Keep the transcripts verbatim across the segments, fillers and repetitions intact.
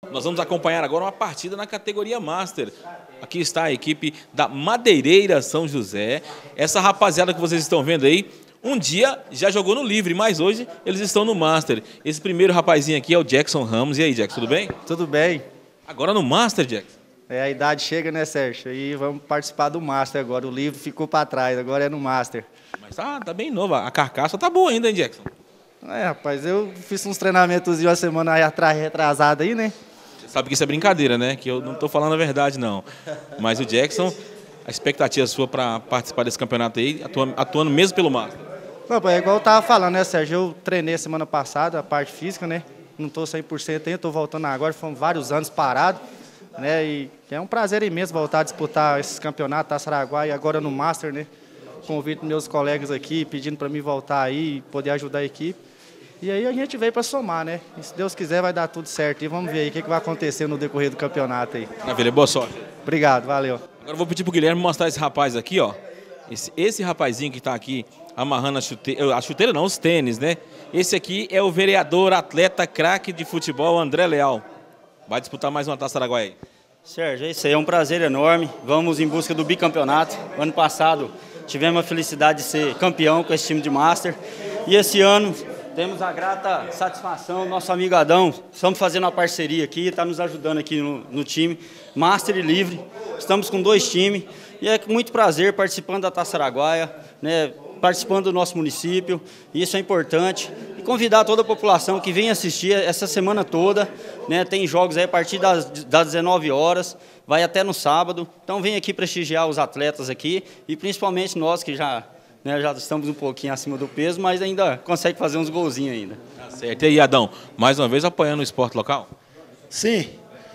Nós vamos acompanhar agora uma partida na categoria Master. Aqui está a equipe da Madeireira São José. Essa rapaziada que vocês estão vendo aí, um dia já jogou no Livre, mas hoje eles estão no Master. Esse primeiro rapazinho aqui é o Jackson Ramos. E aí, Jackson, tudo bem? Tudo bem. Agora no Master, Jackson? É, a idade chega, né, Sérgio? E vamos participar do Master agora. O Livre ficou para trás, agora é no Master. Mas tá, tá bem novo, a carcaça tá boa ainda, hein, Jackson? É, rapaz, eu fiz uns treinamentos de uma semana aí atrás, retrasada aí, né? Você sabe que isso é brincadeira, né? Que eu não tô falando a verdade, não. Mas o Jackson, a expectativa sua para participar desse campeonato aí, atuando, atuando mesmo pelo Master? Não, é igual eu tava falando, né, Sérgio? Eu treinei semana passada, a parte física, né? Não tô cem por cento ainda, tô voltando agora, foram vários anos parado, né? E é um prazer imenso voltar a disputar esses campeonatos, Taça Araguaia e agora no Master, né? Convido meus colegas aqui, pedindo para mim voltar aí e poder ajudar a equipe. E aí a gente veio para somar, né? E se Deus quiser vai dar tudo certo. E vamos ver aí o que, que vai acontecer no decorrer do campeonato aí. Maravilha, boa sorte. Obrigado, valeu. Agora eu vou pedir pro Guilherme mostrar esse rapaz aqui, ó. Esse, esse rapazinho que está aqui amarrando a chuteira, a chuteira não, os tênis, né? Esse aqui é o vereador, atleta, craque de futebol, André Leal. Vai disputar mais uma Taça Araguaia aí. Sérgio, é isso aí, é um prazer enorme. Vamos em busca do bicampeonato. Ano passado tivemos a felicidade de ser campeão com esse time de Master. E esse ano temos a grata satisfação, nosso amigo Adão, estamos fazendo uma parceria aqui, está nos ajudando aqui no, no time, Master e Livre. Estamos com dois times e é com muito prazer participando da Taça Araguaia, né, participando do nosso município, isso é importante. E convidar toda a população que vem assistir essa semana toda, né, tem jogos aí a partir das, das dezenove horas, vai até no sábado. Então vem aqui prestigiar os atletas aqui e principalmente nós que já... Né, já estamos um pouquinho acima do peso, mas ainda consegue fazer uns golzinhos ainda. Tá certo. E aí, Adão, mais uma vez apoiando o esporte local? Sim,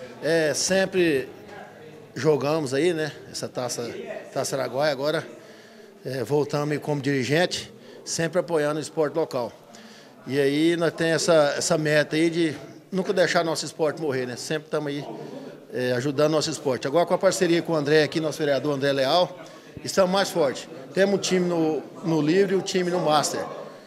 é, sempre jogamos aí, né, essa taça, taça Araguaia, agora é, voltamos como dirigente, sempre apoiando o esporte local. E aí nós temos essa, essa meta aí de nunca deixar nosso esporte morrer, né, sempre estamos aí é, ajudando nosso esporte. Agora com a parceria com o André aqui, nosso vereador André Leal, estamos mais fortes. Temos um time no, no Livre e um time no Master.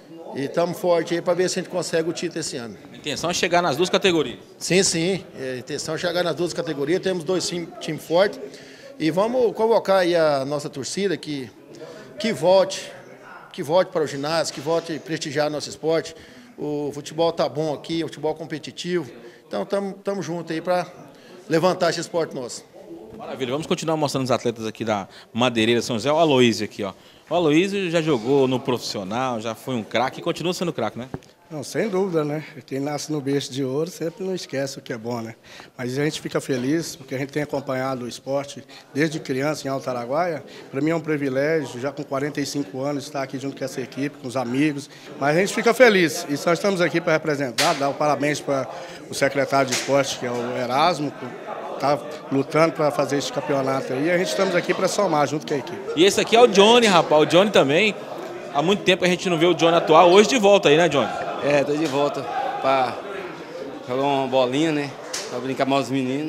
E estamos fortes aí para ver se a gente consegue o título esse ano. A intenção é chegar nas duas categorias? Sim, sim. A intenção é chegar nas duas categorias. Temos dois times time fortes. E vamos convocar aí a nossa torcida que, que volte, que volte para o ginásio, que volte prestigiar nosso esporte. O futebol está bom aqui, o futebol competitivo. Então estamos juntos aí para levantar esse esporte nosso. Maravilha, vamos continuar mostrando os atletas aqui da Madeireira São José. O Aloísio aqui, ó. O Aloísio já jogou no profissional, já foi um craque e continua sendo craque, né? Não, sem dúvida, né? Quem nasce no berço de ouro sempre não esquece o que é bom, né? Mas a gente fica feliz porque a gente tem acompanhado o esporte desde criança em Alto Araguaia. Para mim é um privilégio, já com quarenta e cinco anos, estar aqui junto com essa equipe, com os amigos. Mas a gente fica feliz e nós estamos aqui para representar, dar o parabéns para o secretário de esporte, que é o Erasmo, está lutando para fazer esse campeonato aí. E a gente estamos aqui para somar junto com a equipe. E esse aqui é o Johnny, rapaz. O Johnny também. Há muito tempo a gente não vê o Johnny atuar. Hoje de volta aí, né, Johnny? É, tô de volta para jogar uma bolinha, né? Para brincar mais os meninos.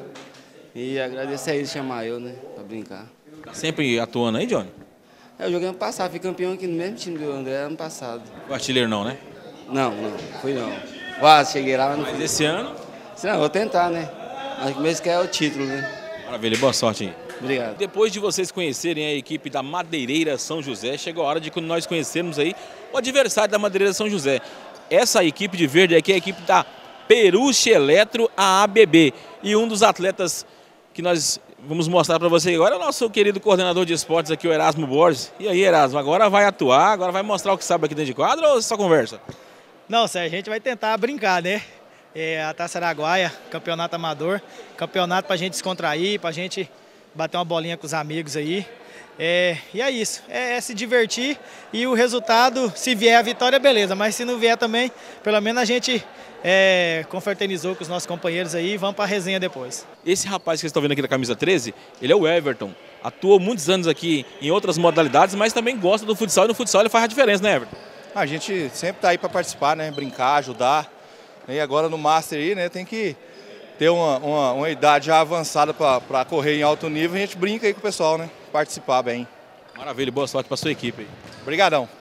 E agradecer a eles chamar eu, né? Para brincar. Tá sempre atuando aí, Johnny? É, eu joguei ano passado, fui campeão aqui no mesmo time do André ano passado. O artilheiro não, né? Não, não, fui não. Quase cheguei lá, mas não Mas fui. esse ano? Não, vou tentar, né? Mas mesmo que é o título, né? Maravilha, boa sorte aí. Obrigado. Depois de vocês conhecerem a equipe da Madeireira São José, chegou a hora de nós conhecermos aí o adversário da Madeireira São José. Essa equipe de verde aqui é a equipe da Peruche Eletro A A B B. E um dos atletas que nós vamos mostrar para você agora é o nosso querido coordenador de esportes aqui, o Erasmo Borges. E aí, Erasmo, agora vai atuar, agora vai mostrar o que sabe aqui dentro de quadro ou só conversa? Não, Sérgio, a gente vai tentar brincar, né? É a Taça Araguaia, campeonato amador, campeonato para a gente descontrair, para a gente bater uma bolinha com os amigos aí. É, e é isso, é, é se divertir e o resultado, se vier a vitória, beleza, mas se não vier também, pelo menos a gente é, confraternizou com os nossos companheiros aí e vamos para a resenha depois. Esse rapaz que vocês estão vendo aqui da camisa treze, ele é o Everton. Atuou muitos anos aqui em outras modalidades, mas também gosta do futsal e no futsal ele faz a diferença, né, Everton? A gente sempre está aí para participar, né, brincar, ajudar. E agora no Master aí, né, tem que ter uma, uma, uma idade já avançada para correr em alto nível. A gente brinca aí com o pessoal, né, participar bem. Maravilha, boa sorte para sua equipe aí. Obrigadão.